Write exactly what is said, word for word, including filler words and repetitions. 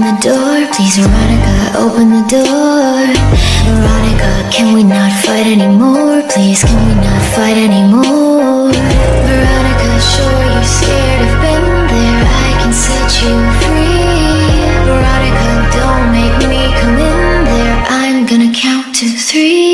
the door. Please, Veronica, open the door. Veronica, can we not fight anymore? Please, can we not fight anymore? Veronica, sure you're scared, I've been there. I can set you free. Veronica, don't make me come in there. I'm gonna count to three.